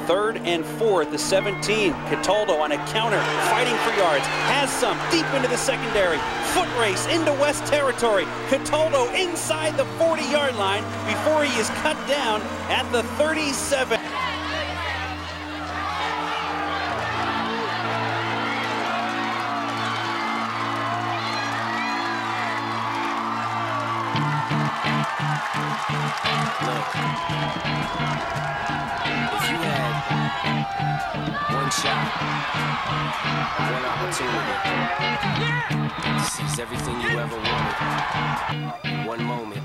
3rd and 4 at the 17. Cataldo on a counter, fighting for yards, has some deep into the secondary. Foot race into West territory. Cataldo inside the 40-yard line before he is cut down at the 37. Look, if you had one shot, one opportunity to seize everything you ever wanted, one moment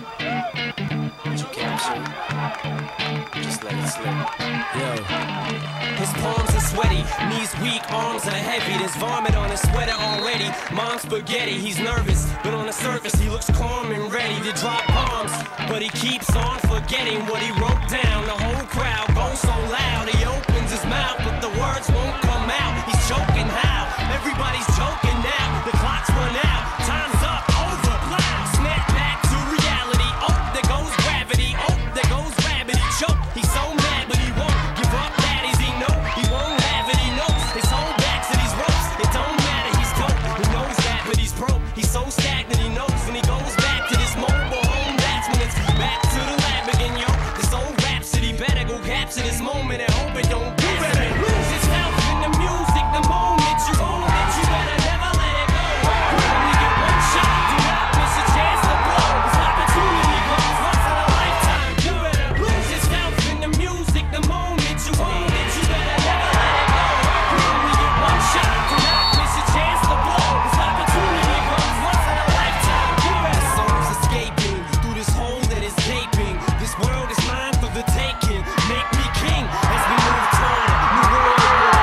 that you captured, just let it slip. Yo. His palms are sweaty, knees weak, arms are heavy. There's vomit on his sweater already. Mom's spaghetti, he's nervous, but on the surface he looks calm and ready to drop bombs. But he keeps on forgetting what he wrote down. The whole crowd goes so loud, he opens his mouth, but the words won't come out. He's choking how? Everybody's choking now. The clock's run out, time's up, over, loud. Snap back to reality. Oh, there goes gravity. Oh, there goes rabbit. He choked, he's so mad, but he won't give up. That is, he know he won't have it. He knows his whole back to these ropes. It don't matter, he's dope. He knows that, but he's broke. He's so stagnant, he knows when he goes back to this mobile home. That's when it's back to the lab again, yo. This old rhapsody better go capture this moment and hope it don't get better. Lose itself in the music, the moment you own it, you better never let it go. You only get one shot, do not miss a chance to blow. This opportunity comes once in a lifetime. You better lose yourself in the music, the moment you own it, you better never let it go. You only get one shot, do not miss a chance to blow. This opportunity comes once in a lifetime. You better. Souls escaping through this hole that is gaping. This world is mine for the taking. Make me king as we move toward new world.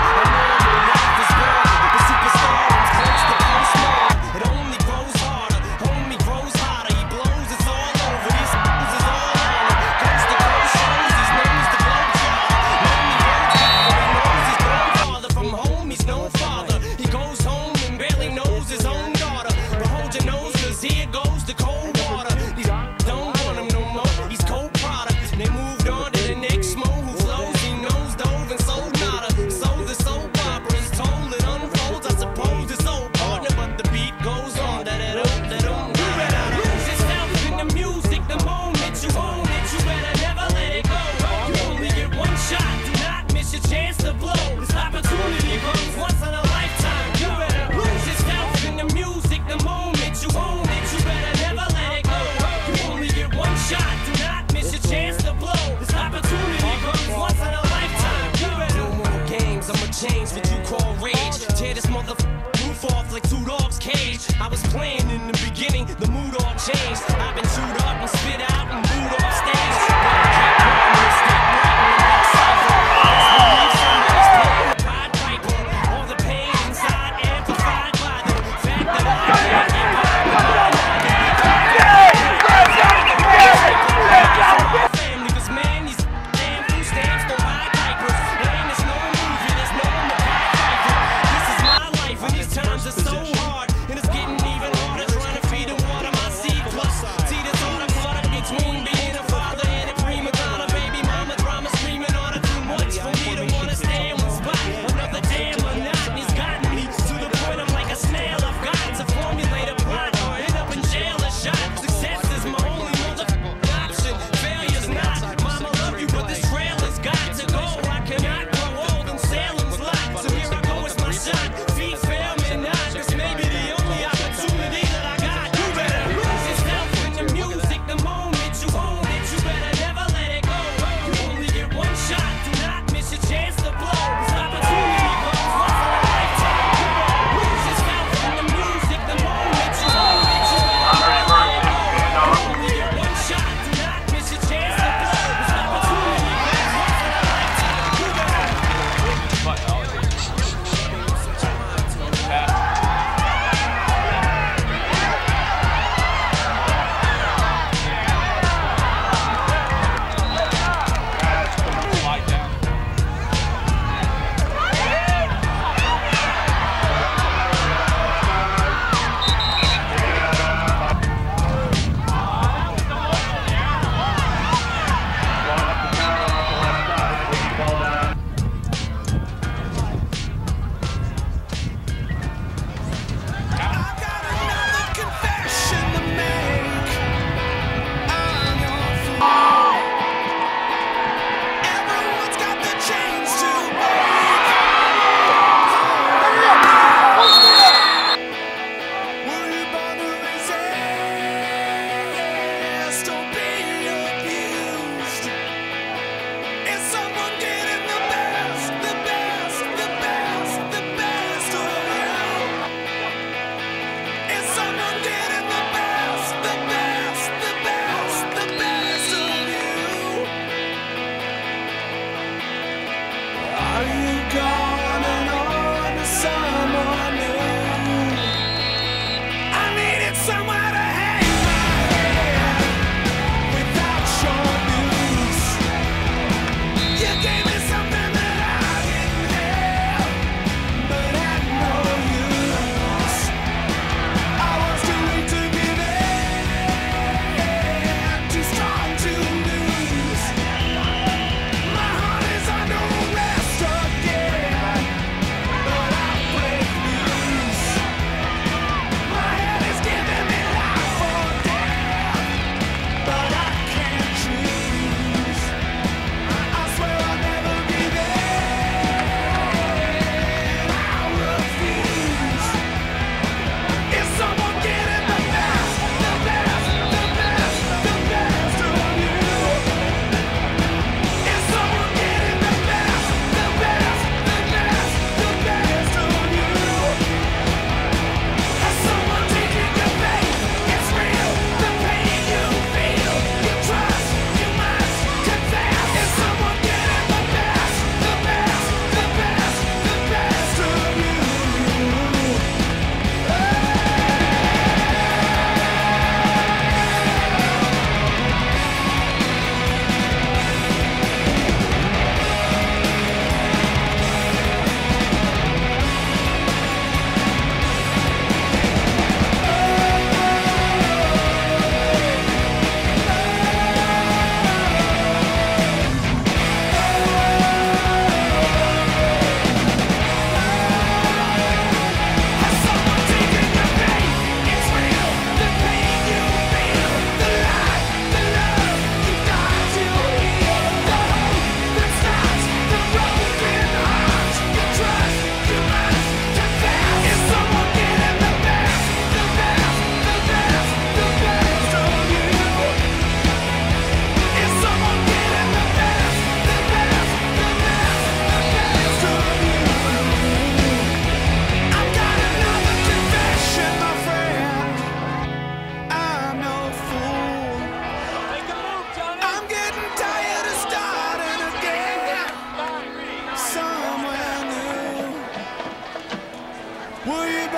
Life is born. The superstar is close to postmortem. It only grows harder. Homie grows hotter. He blows. It's all over. These is all on him. Coast to coast shows. He's known as the globe trotter. Lonely road traveler. He knows his grandfather. From home he's no father. He goes home and barely knows his own daughter. But hold your nose, 'cause here goes the cold water. These don't want him no more. He's cold product. They moved on to the next mo who flows. He knows dove and sold nada. So the soap opera is told. It unfolds. I suppose it's old partner, but the beat goes on. That-da-dum. You better lose yourself in the music. The moment you own it, you better never let it go. You only get one shot. Do not miss your chance to blow. This opportunity comes once in a lifetime. You better lose yourself in the music. The moment you own it, you better never let it go. You only get one shot. Do not miss your chance to blow. This opportunity comes once in a lifetime. You better. No more games. I'ma change what you call rage. Tear this roof off like two dogs' cage. I was playing in the beginning. The mood all changed. I've been chewed up and spit out and booed off stage. All the pain inside amplified by the fact that I can't get by. Family, 'cause man, these damn food stamps don't buy diapers. There ain't no movie, there's no Mackay Pfeiffer. This is my life, and these times are so hard, and it's getting even harder trying to feed and water my seed. Plus, see, there's all the caught up between being a father and a prima donna. Baby mama drama screaming on her too much for me to wanna stay in one spot. Another damn monotony's gotten me to the point I'm like a snail. I've got to formulate a plot or end up in jail or shot. Success is my only option. Failure's not. Mama love you, but this trail has got to go. I cannot grow old in Salem's lot. So here I go, it's my shot. Feet fail me not, 'cause maybe the only opportunity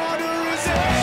harder is it?